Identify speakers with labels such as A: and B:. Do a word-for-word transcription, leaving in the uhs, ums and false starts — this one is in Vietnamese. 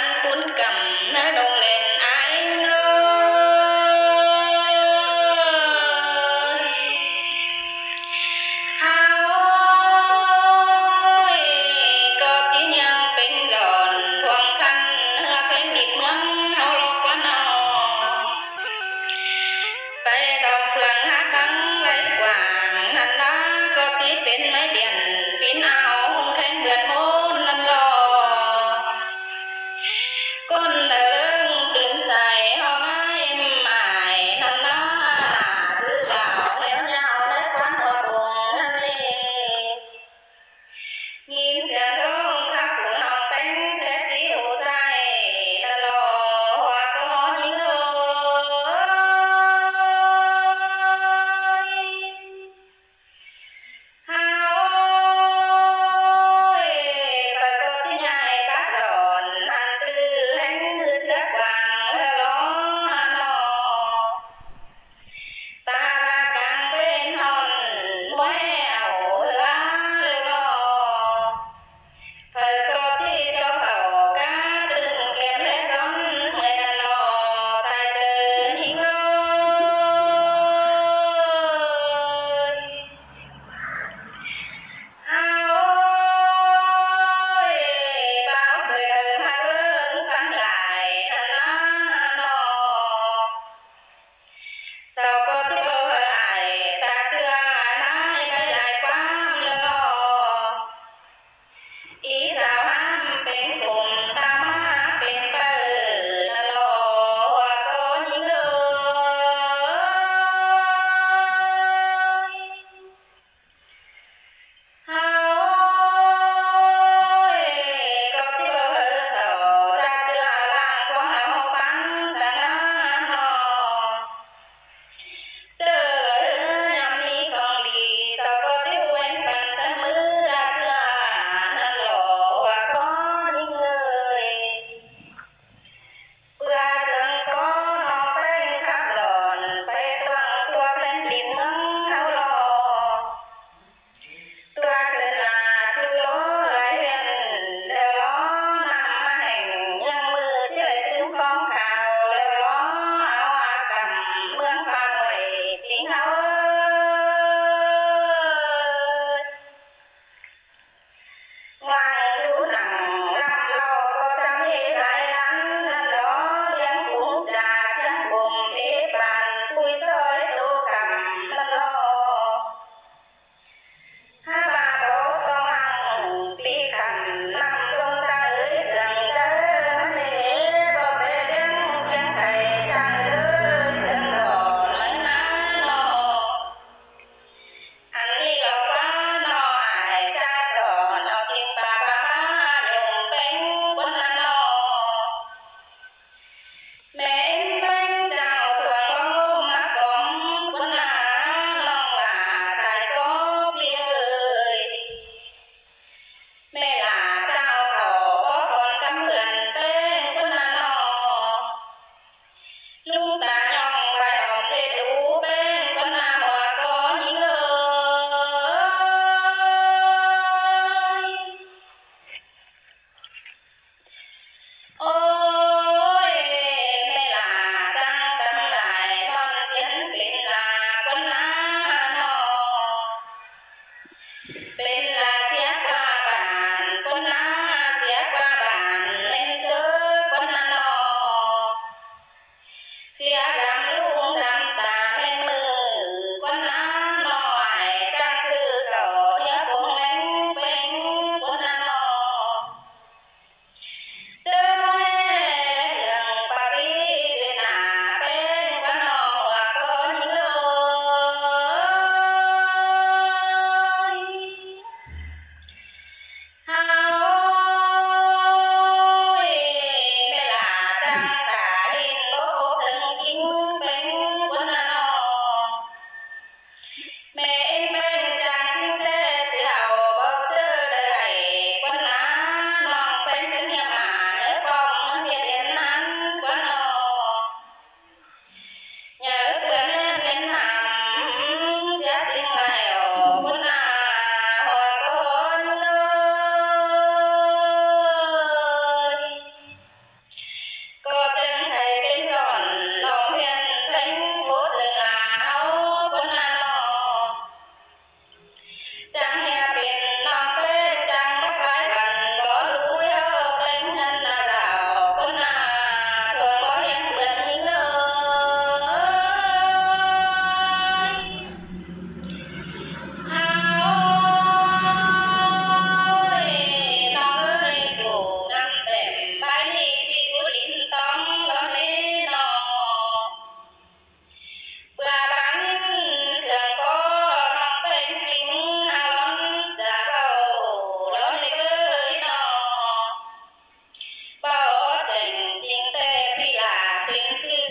A: ban cuốn cầm nó đồng lên ái ngơ hao có tí nhang bên giòn thoang khăn bên nhịp mướn hao lo quá nào tay đồng phượng hát bắn lấy quảng hắn đó có tí bên máy điện bên áo không khen vượt môn năm lo con lớn tìm xài ho em mải hắn đó là thứ vào héo nhau lấy quán hoa buồn hắn đi nhìn ra đông khắp của nó cánh thế tí hồ dài đã lo hoa có những ơi hao ơi phải có tí nhai bát đòn ăn tư hánh tư giác vàng lo nó ta càng bên hòn muối ảo lá lo phải có tí cho khẩu cá từng kèm lấy đón người đàn lo tài tư những ơi hao ơi bao người đời hát lớn khán lại hắn nó sao có tí bơ lại ta chưa nói cái lại quá lo ý sao ham bên cùng ta má bên bờ lo có những ơi hao ơi có tí bơ thở ta chưa làm có hao bắn ta nó trời nhắm đi còn đi sao có tí quên phần ta mưa ra chưa nó lộ có những người ra đường có nó bên khắp lòn phải toan tua bên tìm mắng hao lo tua cứ là cứ lố lại huyền đều lo nằm hành nhân mưa chơi tiếng con khào đều lo áo hoa cầm mướn pha người tiếng hao ơi ngoài lũ nặng năm lo có trăm hê lại lắm năm đó giang cũng trà giang bùm đế bàn vui soi tô cầm năm lo hai bà bố con ăn tí cầm năm công ta ơi rằng đỡ nề bò bê đen chân thầy chẳng ơi chân đỏ lấy ná lo ăn đi lo quá nó ai cha trò nó tiếng bà bà má dùng bánh quân ăn lo mẹ em bánh đào thường bóng ôm má con quân là lòng là tại có bia ơi mẹ là trao khẩu có con cắm vườn tên quân ăn lo lung ta nhong bài hòm lê đủ bên quân là hòa có những ơi ôi mẹ là trăng cắm lại con tiến bên là quân lá nó bên là thiết qua bàn quân lá thiết qua bàn lên chớ quân lá nó thiết đám lung đám tà lên mưa quân lá nó ai trang sư cầu nhớ cũng lánh bên quân lá nó Hãy subscribe cho kênh Ghiền Mì Gõ để không bỏ lỡ kiên kỳ